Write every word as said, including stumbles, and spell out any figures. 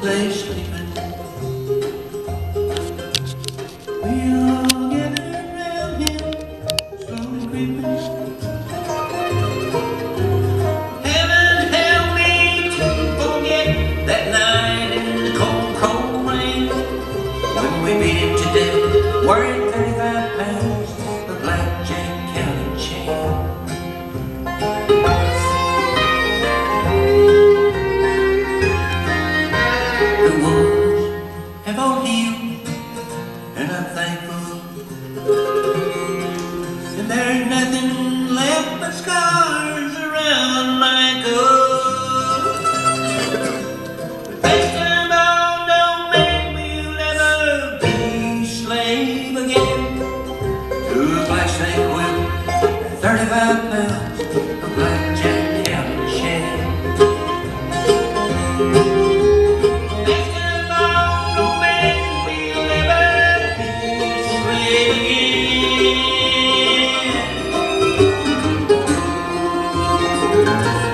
lay sleeping. We all gathered round him, slowly creeping. Heaven help me to forget that night in the cold, cold rain when we beat him to death, wearing thirty-five pounds of blackjack counting chain. Have all healed, and I'm thankful. And there's nothing left but scars around my gold. Bethesda don't mean we'll never be slave again to a black snake whip and thirty-five pounds of blackjack counting chain. Yeah.